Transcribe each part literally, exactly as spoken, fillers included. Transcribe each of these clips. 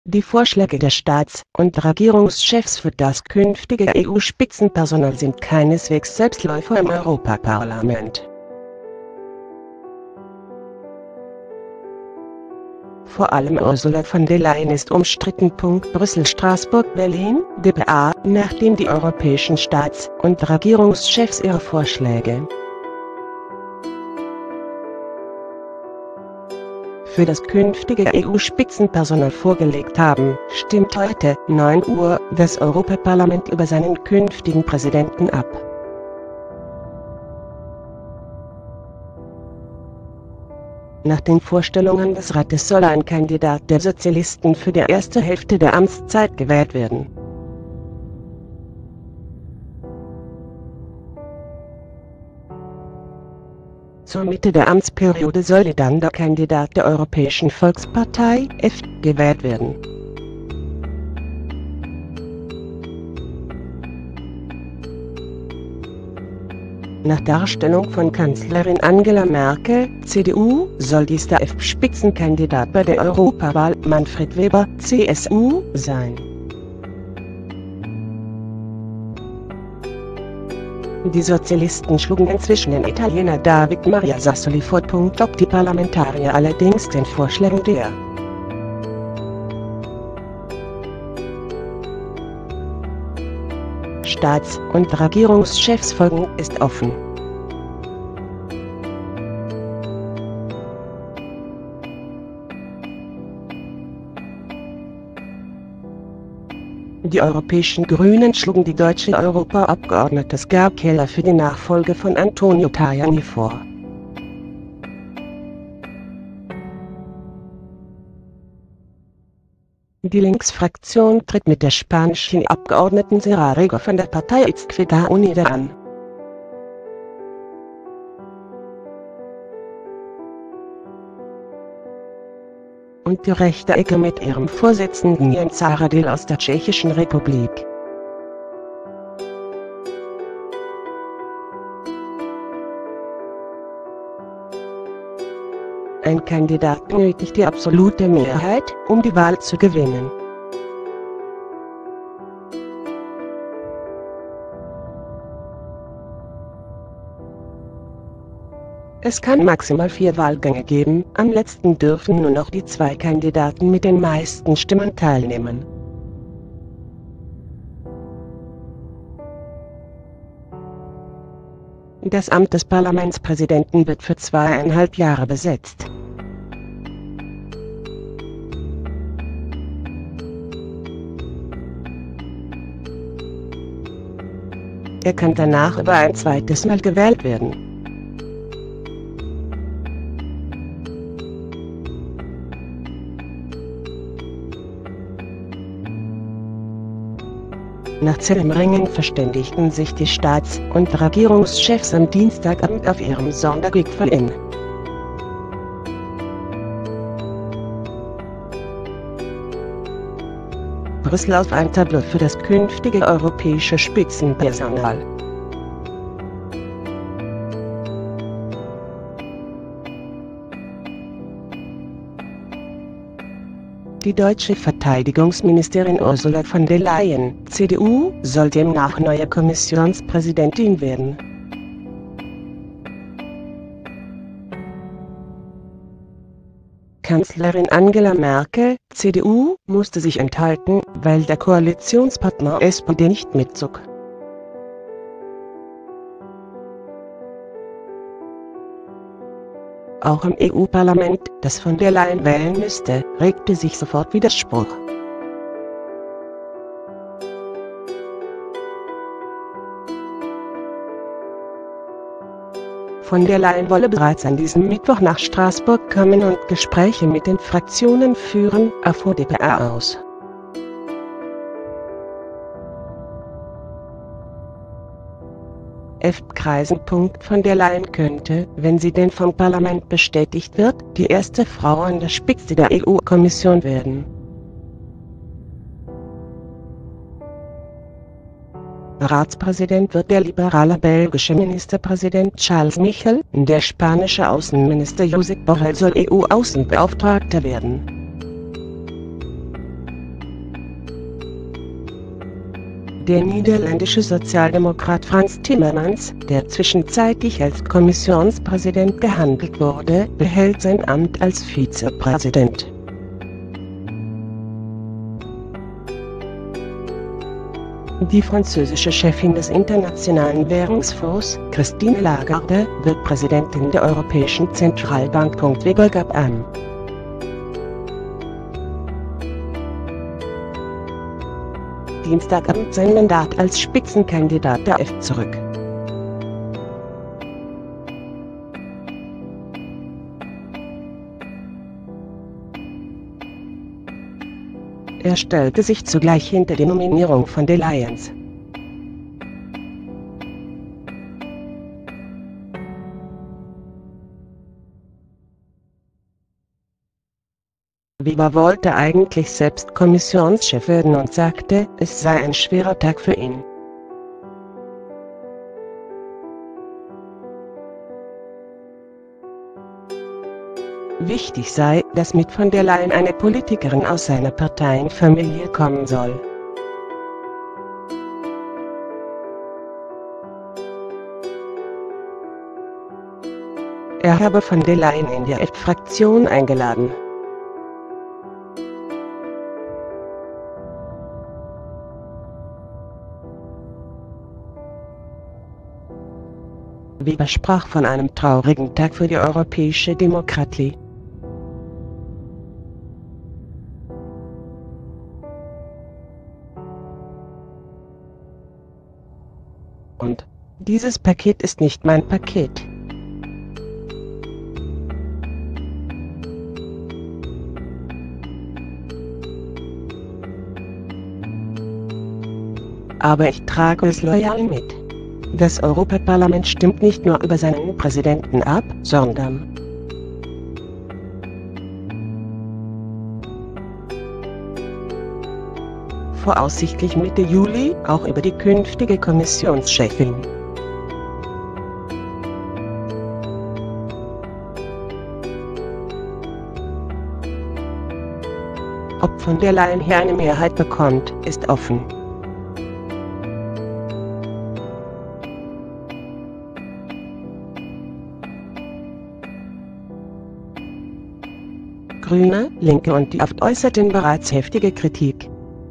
Die Vorschläge der Staats- und Regierungschefs für das künftige E U-Spitzenpersonal sind keineswegs Selbstläufer im Europaparlament. Vor allem Ursula von der Leyen ist umstritten. Brüssel, Straßburg, Berlin, D P A, nachdem die europäischen Staats- und Regierungschefs ihre Vorschläge für das künftige E U-Spitzenpersonal vorgelegt haben, stimmt heute, neun Uhr, das Europaparlament über seinen künftigen Präsidenten ab. Nach den Vorstellungen des Rates soll ein Kandidat der Sozialisten für die erste Hälfte der Amtszeit gewählt werden. Zur Mitte der Amtsperiode soll dann der Kandidat der Europäischen Volkspartei, F, gewählt werden. Nach Darstellung von Kanzlerin Angela Merkel, C D U, soll dies der F-Spitzenkandidat bei der Europawahl, Manfred Weber, C S U, sein. Die Sozialisten schlugen inzwischen den Italiener David Maria Sassoli vor. Ob die Parlamentarier allerdings den Vorschlägen der Staats- und Regierungschefs folgen, ist offen. Die europäischen Grünen schlugen die deutsche Europaabgeordnete Ska Keller für die Nachfolge von Antonio Tajani vor. Die Linksfraktion tritt mit der spanischen Abgeordneten Sara Rego von der Partei Izquierda Unida an. Und die rechte Ecke mit ihrem Vorsitzenden Jan Zahradil aus der Tschechischen Republik. Ein Kandidat benötigt die absolute Mehrheit, um die Wahl zu gewinnen. Es kann maximal vier Wahlgänge geben, am letzten dürfen nur noch die zwei Kandidaten mit den meisten Stimmen teilnehmen. Das Amt des Parlamentspräsidenten wird für zweieinhalb Jahre besetzt. Er kann danach über ein zweites Mal gewählt werden. Nach zähem Ringen verständigten sich die Staats- und Regierungschefs am Dienstagabend auf ihrem Sondergipfel in Brüssel auf ein Tableau für das künftige europäische Spitzenpersonal. Die deutsche Verteidigungsministerin Ursula von der Leyen, C D U, soll demnach neue Kommissionspräsidentin werden. Kanzlerin Angela Merkel, C D U, musste sich enthalten, weil der Koalitionspartner S P D nicht mitzog. Auch im E U-Parlament, das von der Leyen wählen müsste, regte sich sofort Widerspruch. Von der Leyen wolle bereits an diesem Mittwoch nach Straßburg kommen und Gespräche mit den Fraktionen führen, erfuhr D P A aus. F-Kreisen. Von der Leyen könnte, wenn sie denn vom Parlament bestätigt wird, die erste Frau an der Spitze der E U-Kommission werden. Ratspräsident wird der liberale belgische Ministerpräsident Charles Michel, der spanische Außenminister Josep Borrell soll E U-Außenbeauftragter werden. Der niederländische Sozialdemokrat Frans Timmermans, der zwischenzeitlich als Kommissionspräsident gehandelt wurde, behält sein Amt als Vizepräsident. Die französische Chefin des Internationalen Währungsfonds, Christine Lagarde, wird Präsidentin der Europäischen Zentralbank. Weber gab an. Dienstagabend sein Mandat als Spitzenkandidat der A F D zurück. Er stellte sich zugleich hinter die Nominierung von der Leyen. Weber wollte eigentlich selbst Kommissionschef werden und sagte, es sei ein schwerer Tag für ihn. Wichtig sei, dass mit von der Leyen eine Politikerin aus seiner Parteienfamilie kommen soll. Er habe von der Leyen in die A F D-Fraktion eingeladen. Weber sprach von einem traurigen Tag für die europäische Demokratie. Und dieses Paket ist nicht mein Paket. Aber ich trage es loyal mit. Das Europaparlament stimmt nicht nur über seinen Präsidenten ab, sondern voraussichtlich Mitte Juli auch über die künftige Kommissionschefin. Ob von der Leyen hier eine Mehrheit bekommt, ist offen. Grüne, Linke und die A F D äußerten bereits heftige Kritik.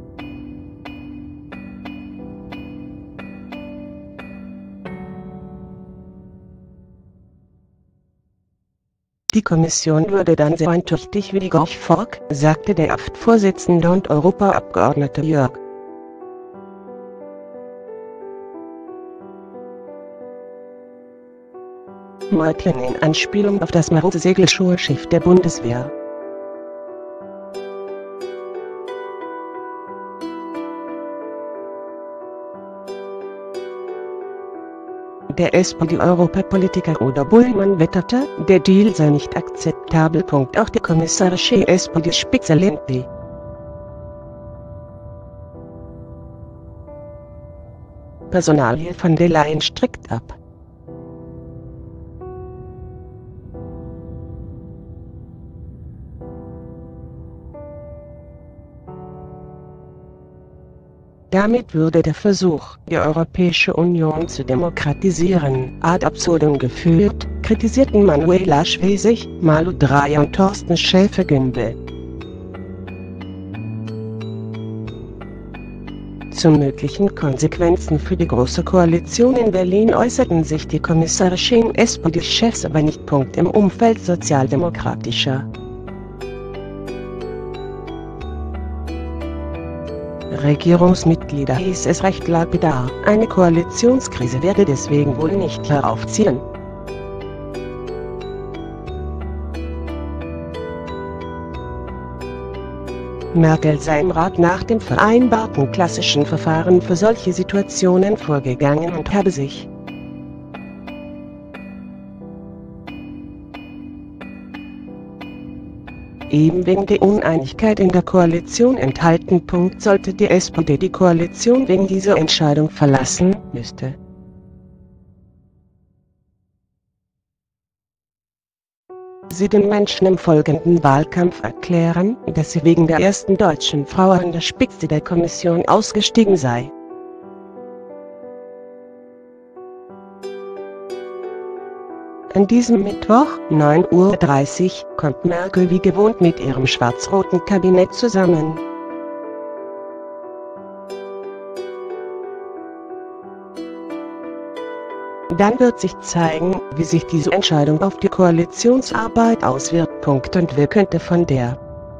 Die Kommission würde dann so eintüchtig wie die Gorch-Fork, sagte der A F D-Vorsitzende und Europaabgeordnete Jörg. Meuthen in Anspielung auf das marode Segelschulschiff der Bundeswehr. Der S P D-Europapolitiker Udo Bullmann wetterte, der Deal sei nicht akzeptabel. Auch die kommissarische S P D-Spitze lehnt die Personalie von der Leyen strikt ab. Damit würde der Versuch, die Europäische Union zu demokratisieren, ad absurdum geführt, kritisierten Manuela Schwesig, Malu Dreyer und Thorsten Schäfer-Gümbel. Zu möglichen Konsequenzen für die Große Koalition in Berlin äußerten sich die kommissarischen S P D-Chefs aber nicht. Im Umfeld sozialdemokratischer Regierungsmitglieder hieß es recht lapidar, eine Koalitionskrise werde deswegen wohl nicht heraufziehen. Merkel sei im Rat nach dem vereinbarten klassischen Verfahren für solche Situationen vorgegangen und habe sich eben wegen der Uneinigkeit in der Koalition enthalten. Sollte die S P D die Koalition wegen dieser Entscheidung verlassen, müsste sie den Menschen im folgenden Wahlkampf erklären, dass sie wegen der ersten deutschen Frau an der Spitze der Kommission ausgestiegen sei. An diesem Mittwoch, neun Uhr dreißig, kommt Merkel wie gewohnt mit ihrem schwarz-roten Kabinett zusammen. Dann wird sich zeigen, wie sich diese Entscheidung auf die Koalitionsarbeit auswirkt. Und wer könnte von der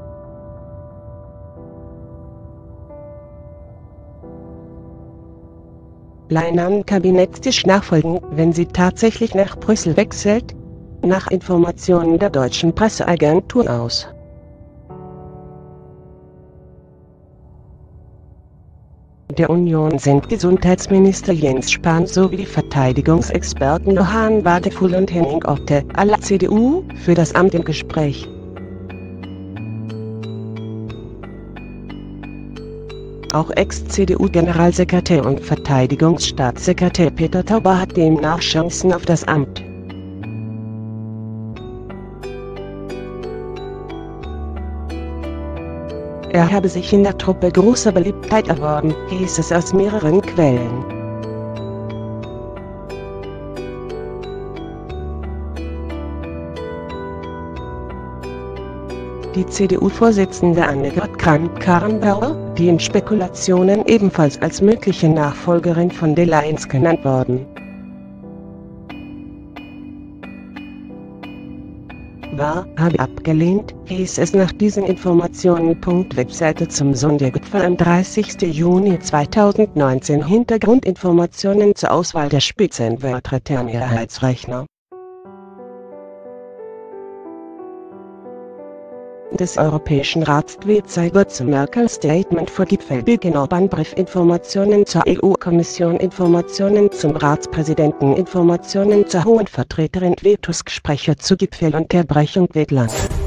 Leyen am Kabinettstisch nachfolgen, wenn sie tatsächlich nach Brüssel wechselt? Nach Informationen der deutschen Presseagentur aus. Der Union sind Gesundheitsminister Jens Spahn sowie die Verteidigungsexperten Johann Wadefull und Henning Otte, aller C D U, für das Amt im Gespräch. Auch Ex-C D U-Generalsekretär und Verteidigungsstaatssekretär Peter Tauber hat demnach Chancen auf das Amt. Er habe sich in der Truppe großer Beliebtheit erworben, hieß es aus mehreren Quellen. Die C D U-Vorsitzende Annegret Kramp-Karrenbauer, die in Spekulationen ebenfalls als mögliche Nachfolgerin von der Leyen genannt worden war, habe abgelehnt, hieß es nach diesen Informationen. Webseite zum Sondergipfel am dreißigsten Juni zweitausendneunzehn. Hintergrundinformationen zur Auswahl der Spitzenvertreter am Mehrheitsrechner des Europäischen Rats. Webseite zum Merkel-Statement vor Gipfelbeginn. Orban-Brief. Informationen zur E U-Kommission. Informationen zum Ratspräsidenten. Informationen zur Hohen Vertreterin. Tusk-Sprecher zu Gipfel und der Brechung Lettland.